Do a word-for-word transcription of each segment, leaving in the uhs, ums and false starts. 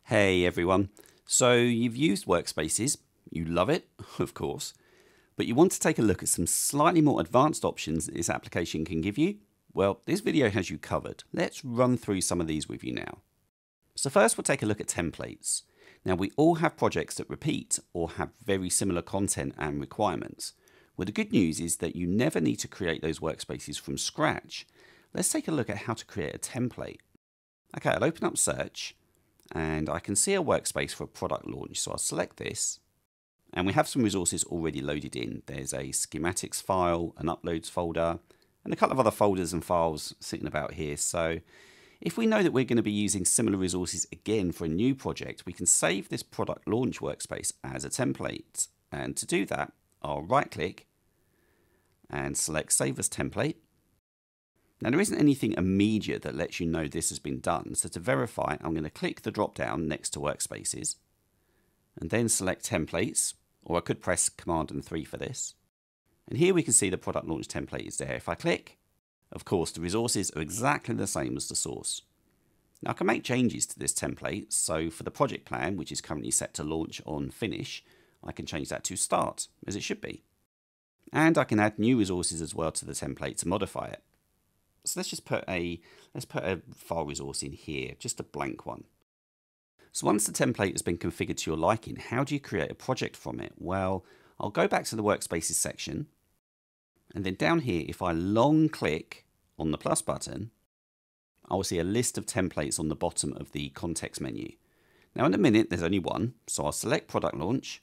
Hey everyone. So you've used Workspaces, you love it, of course, but you want to take a look at some slightly more advanced options that this application can give you? Well, this video has you covered. Let's run through some of these with you now. So first we'll take a look at templates. Now we all have projects that repeat or have very similar content and requirements. Well, the good news is that you never need to create those workspaces from scratch. Let's take a look at how to create a template. Okay, I'll open up Search. And I can see a workspace for a product launch, so I'll select this, and we have some resources already loaded in. There's a schematics file, an uploads folder, and a couple of other folders and files sitting about here. So if we know that we're going to be using similar resources again for a new project, we can save this product launch workspace as a template. And to do that, I'll right click and select Save as Template. Now there isn't anything immediate that lets you know this has been done, so to verify I'm going to click the drop down next to Workspaces and then select Templates, or I could press Command and three for this. And here we can see the product launch template is there. If I click, of course the resources are exactly the same as the source. Now I can make changes to this template, so for the project plan, which is currently set to launch on Finish, I can change that to Start, as it should be. And I can add new resources as well to the template to modify it. So let's just put a let's put a file resource in here, just a blank one. So once the template has been configured to your liking, how do you create a project from it? Well, I'll go back to the Workspaces section, and then down here, if I long click on the plus button, I will see a list of templates on the bottom of the context menu. Now in a minute, there's only one, so I'll select Product Launch,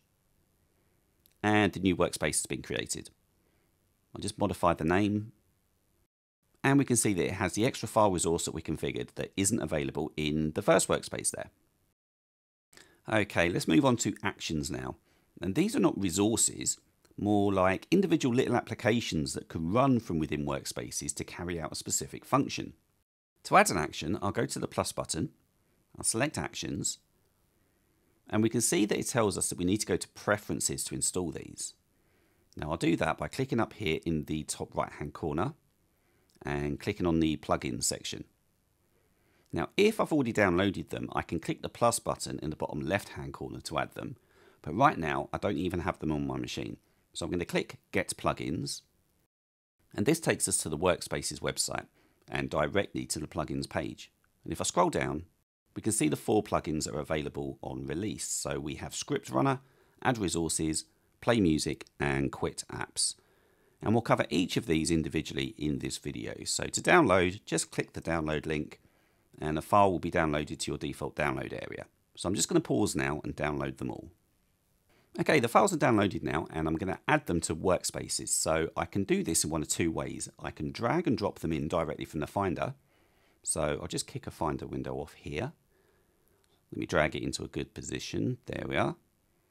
and the new workspace has been created. I'll just modify the name. And we can see that it has the extra file resource that we configured that isn't available in the first workspace there. Okay, let's move on to actions now. And these are not resources, more like individual little applications that can run from within workspaces to carry out a specific function. To add an action, I'll go to the plus button, I'll select Actions, and we can see that it tells us that we need to go to Preferences to install these. Now I'll do that by clicking up here in the top right hand corner and clicking on the plugins section. Now if I've already downloaded them, I can click the plus button in the bottom left hand corner to add them, but right now I don't even have them on my machine. So I'm going to click Get Plugins, and this takes us to the Workspaces website and directly to the plugins page. And if I scroll down, we can see the four plugins that are available on release. So we have Script Runner, Add Resources, Play Music, and Quit Apps. And we'll cover each of these individually in this video. So to download, just click the download link and a file will be downloaded to your default download area. So I'm just going to pause now and download them all. Okay, the files are downloaded now and I'm going to add them to Workspaces. So I can do this in one of two ways. I can drag and drop them in directly from the Finder. So I'll just kick a Finder window off here. Let me drag it into a good position. There we are.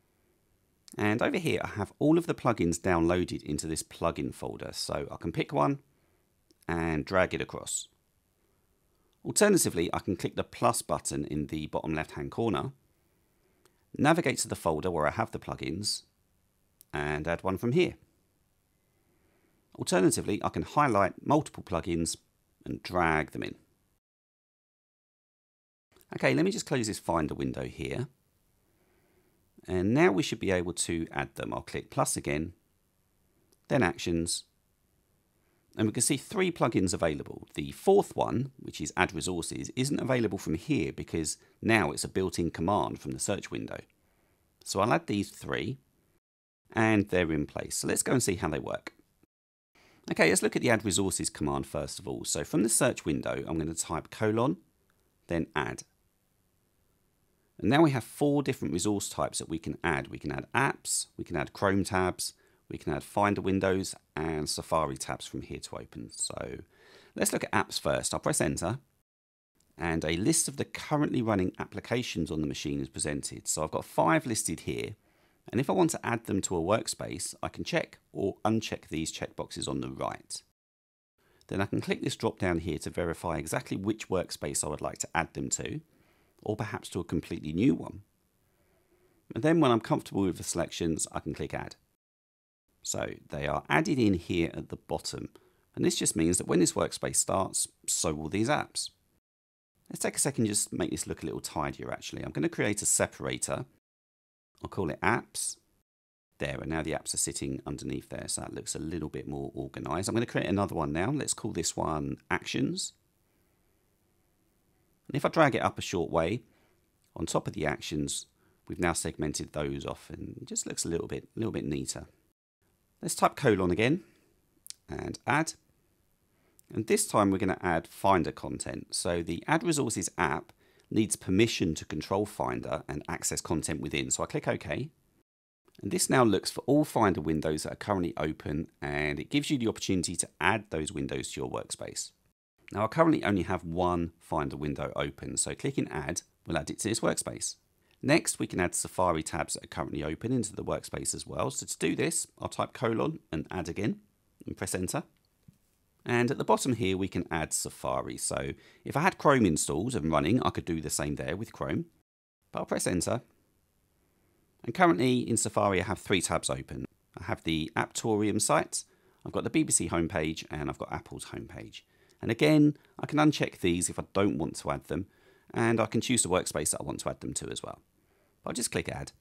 And over here, I have all of the plugins downloaded into this plugin folder. So I can pick one and drag it across. Alternatively, I can click the plus button in the bottom left-hand corner, navigate to the folder where I have the plugins, and add one from here. Alternatively, I can highlight multiple plugins and drag them in. Okay, let me just close this Finder window here. And now we should be able to add them. I'll click plus again, then Actions, and we can see three plugins available. The fourth one, which is Add Resources, isn't available from here because now it's a built-in command from the search window. So I'll add these three, and they're in place. So let's go and see how they work. Okay, let's look at the Add Resources command first of all. So from the search window, I'm going to type colon, then add. And now we have four different resource types that we can add. We can add apps, we can add Chrome tabs, we can add Finder windows, and Safari tabs from here to open. So let's look at apps first. I'll press enter, and a list of the currently running applications on the machine is presented. So I've got five listed here, and if I want to add them to a workspace, I can check or uncheck these checkboxes on the right. Then I can click this drop down here to verify exactly which workspace I would like to add them to, or perhaps to a completely new one. And then when I'm comfortable with the selections, I can click Add. So they are added in here at the bottom, and this just means that when this workspace starts, so will these apps. Let's take a second just to make this look a little tidier actually. I'm going to create a separator. I'll call it apps. There, and now the apps are sitting underneath there, so that looks a little bit more organized. I'm going to create another one now. Let's call this one actions. And if I drag it up a short way, on top of the actions, we've now segmented those off and it just looks a little bit, a little bit neater. Let's type colon again and add. And this time we're going to add Finder content. So the Add Resources app needs permission to control Finder and access content within. So I click OK. And this now looks for all Finder windows that are currently open, and it gives you the opportunity to add those windows to your workspace. Now I currently only have one Finder window open, so clicking Add will add it to this workspace. Next, we can add Safari tabs that are currently open into the workspace as well. So to do this, I'll type colon and add again and press enter. And at the bottom here, we can add Safari. So if I had Chrome installed and running, I could do the same there with Chrome. But I'll press enter. And currently in Safari, I have three tabs open. I have the Apptorium site, I've got the B B C homepage, and I've got Apple's homepage. And again, I can uncheck these if I don't want to add them, and I can choose the workspace that I want to add them to as well. I'll just click add.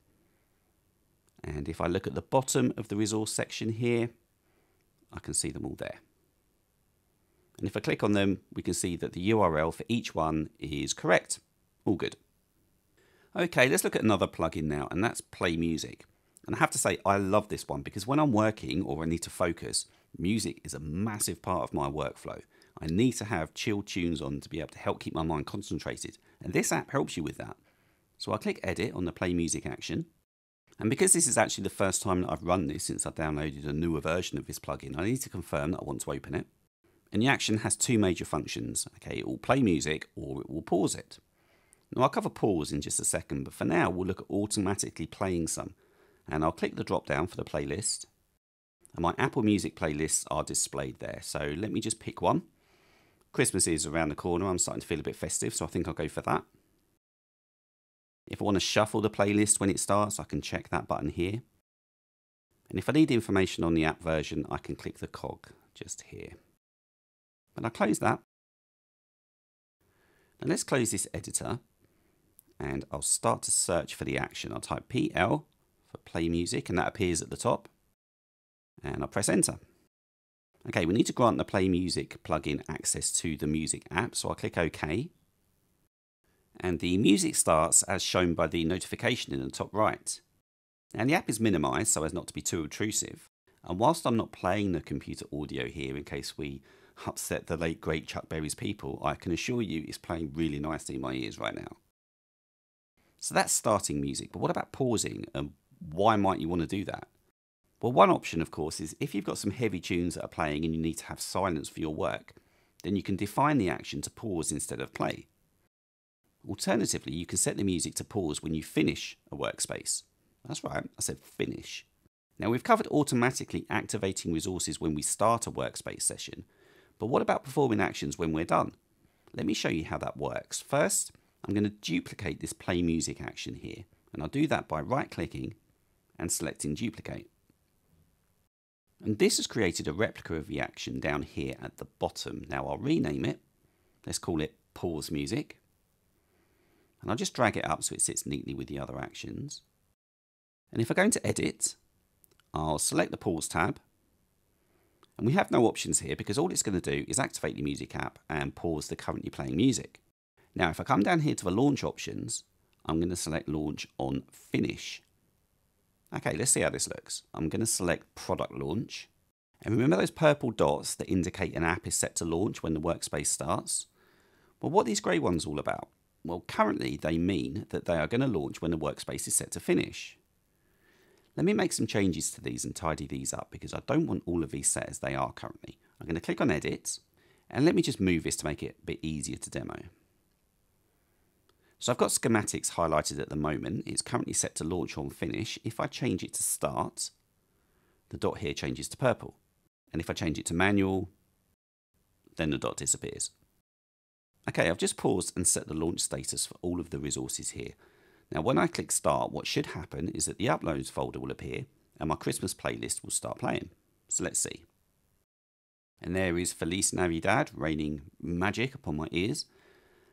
And if I look at the bottom of the resource section here, I can see them all there. And if I click on them, we can see that the U R L for each one is correct. All good. Okay, let's look at another plugin now, and that's Play Music. And I have to say, I love this one because when I'm working or I need to focus, music is a massive part of my workflow. I need to have chill tunes on to be able to help keep my mind concentrated. And this app helps you with that. So I'll click Edit on the Play Music action. And because this is actually the first time that I've run this since I downloaded a newer version of this plugin, I need to confirm that I want to open it. And the action has two major functions. Okay, it will play music or it will pause it. Now I'll cover pause in just a second, but for now we'll look at automatically playing some. And I'll click the drop down for the playlist. And my Apple Music playlists are displayed there. So let me just pick one. Christmas is around the corner. I'm starting to feel a bit festive, so I think I'll go for that. If I want to shuffle the playlist when it starts, I can check that button here. And if I need information on the app version, I can click the cog just here. And I'll close that. Now let's close this editor. And I'll start to search for the action. I'll type P L for play music, and that appears at the top. And I'll press enter. Okay, we need to grant the Play Music plugin access to the music app, so I'll click OK. And the music starts as shown by the notification in the top right. And the app is minimized so as not to be too obtrusive. And whilst I'm not playing the computer audio here in case we upset the late great Chuck Berry's people, I can assure you it's playing really nicely in my ears right now. So that's starting music, but what about pausing, and why might you want to do that? Well, one option, of course, is if you've got some heavy tunes that are playing and you need to have silence for your work, then you can define the action to pause instead of play. Alternatively, you can set the music to pause when you finish a workspace. That's right, I said finish. Now, we've covered automatically activating resources when we start a workspace session, but what about performing actions when we're done? Let me show you how that works. First, I'm going to duplicate this play music action here, and I'll do that by right-clicking and selecting duplicate. And this has created a replica of the action down here at the bottom. Now I'll rename it. Let's call it pause music. And I'll just drag it up so it sits neatly with the other actions. And if I go into edit, I'll select the pause tab. And we have no options here because all it's going to do is activate the music app and pause the currently playing music. Now, if I come down here to the launch options, I'm going to select launch on finish. Okay, let's see how this looks. I'm going to select product launch. And remember those purple dots that indicate an app is set to launch when the workspace starts? Well, what are these grey ones all about? Well, currently they mean that they are going to launch when the workspace is set to finish. Let me make some changes to these and tidy these up because I don't want all of these set as they are currently. I'm going to click on edit and let me just move this to make it a bit easier to demo. So I've got schematics highlighted at the moment. It's currently set to launch on finish. If I change it to start, the dot here changes to purple. And if I change it to manual, then the dot disappears. Okay, I've just paused and set the launch status for all of the resources here. Now when I click start, what should happen is that the uploads folder will appear and my Christmas playlist will start playing. So let's see. And there is Feliz Navidad raining magic upon my ears.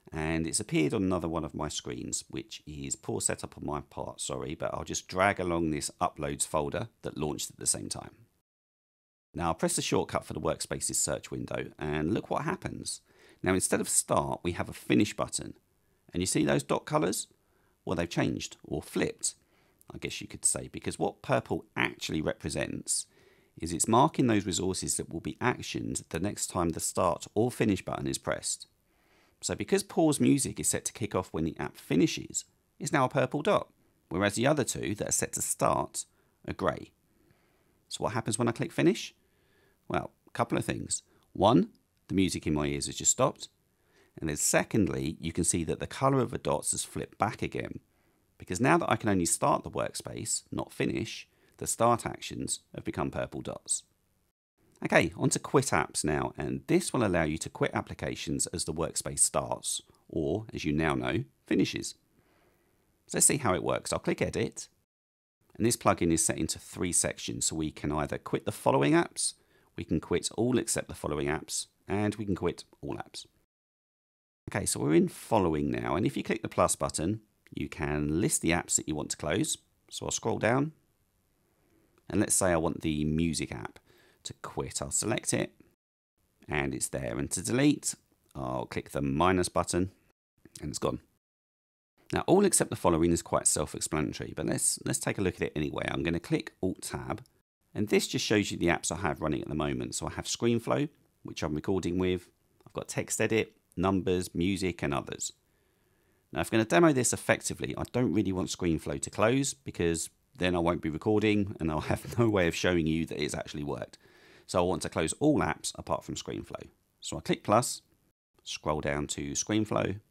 and it's appeared on another one of my screens, which is poor setup on my part, sorry, but I'll just drag along this Uploads folder that launched at the same time. Now I'll press the shortcut for the Workspaces search window and look what happens. Now instead of Start, we have a Finish button, and you see those dot colours? Well, they've changed, or flipped, I guess you could say, because what purple actually represents is it's marking those resources that will be actioned the next time the Start or Finish button is pressed. So because pause music is set to kick off when the app finishes, it's now a purple dot, whereas the other two that are set to start are grey. So what happens when I click finish? Well, a couple of things. One, the music in my ears has just stopped. And then secondly, you can see that the colour of the dots has flipped back again, because now that I can only start the workspace, not finish, the start actions have become purple dots. Okay, on to quit apps now, and this will allow you to quit applications as the workspace starts, or, as you now know, finishes. So let's see how it works. I'll click Edit, and this plugin is set into three sections, so we can either quit the following apps, we can quit all except the following apps, and we can quit all apps. Okay, so we're in following now, and if you click the plus button, you can list the apps that you want to close. So I'll scroll down, and let's say I want the music app to quit. I'll select it, and it's there. And to delete, I'll click the minus button, and it's gone. Now, all except the following is quite self-explanatory, but let's let's take a look at it anyway. I'm going to click Alt-Tab, and this just shows you the apps I have running at the moment. So I have ScreenFlow, which I'm recording with. I've got TextEdit, Numbers, Music, and others. Now, if I'm going to demo this effectively, I don't really want ScreenFlow to close, because then I won't be recording, and I'll have no way of showing you that it's actually worked. So I want to close all apps apart from ScreenFlow. So I click plus, scroll down to ScreenFlow,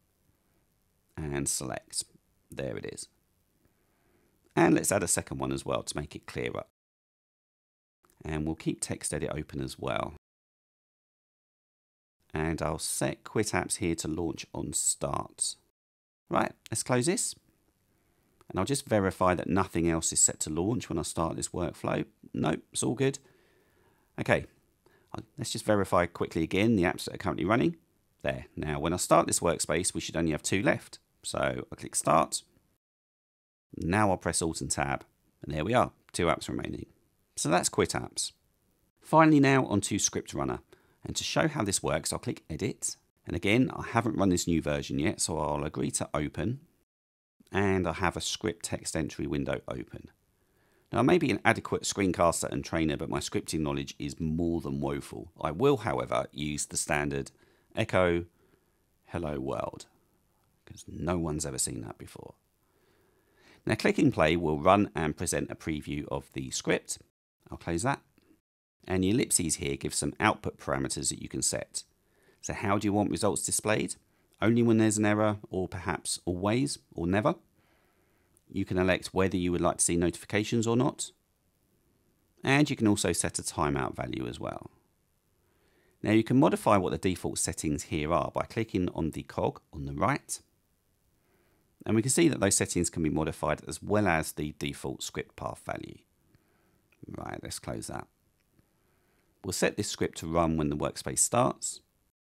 and select. There it is. And let's add a second one as well to make it clearer. And we'll keep TextEdit open as well. And I'll set Quit Apps here to launch on Start. Right, let's close this. And I'll just verify that nothing else is set to launch when I start this workflow. Nope, it's all good. Okay, let's just verify quickly again the apps that are currently running. There. Now, when I start this workspace, we should only have two left. So I click Start. Now I'll press Alt and Tab. And there we are, two apps remaining. So that's Quit Apps. Finally now onto Script Runner. And to show how this works, I'll click Edit. And again, I haven't run this new version yet, so I'll agree to Open. And I have a script text entry window open. Now, I may be an adequate screencaster and trainer, but my scripting knowledge is more than woeful. I will, however, use the standard echo hello world, because no one's ever seen that before. Now, clicking play will run and present a preview of the script. I'll close that. And the ellipses here give some output parameters that you can set. So how do you want results displayed? Only when there's an error, or perhaps always, or never? You can elect whether you would like to see notifications or not. And you can also set a timeout value as well. Now you can modify what the default settings here are by clicking on the cog on the right. And we can see that those settings can be modified as well as the default script path value. Right, let's close that. We'll set this script to run when the workspace starts.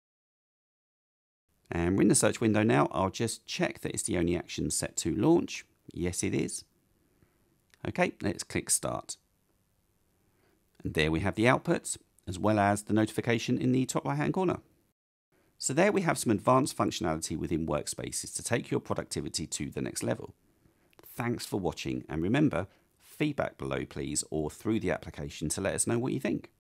And we're in the search window now. I'll just check that it's the only action set to launch. Yes, it is. Okay, let's click Start. And there we have the output, as well as the notification in the top right-hand corner. So there we have some advanced functionality within Workspaces to take your productivity to the next level. Thanks for watching, and remember, feedback below please, or through the application to let us know what you think.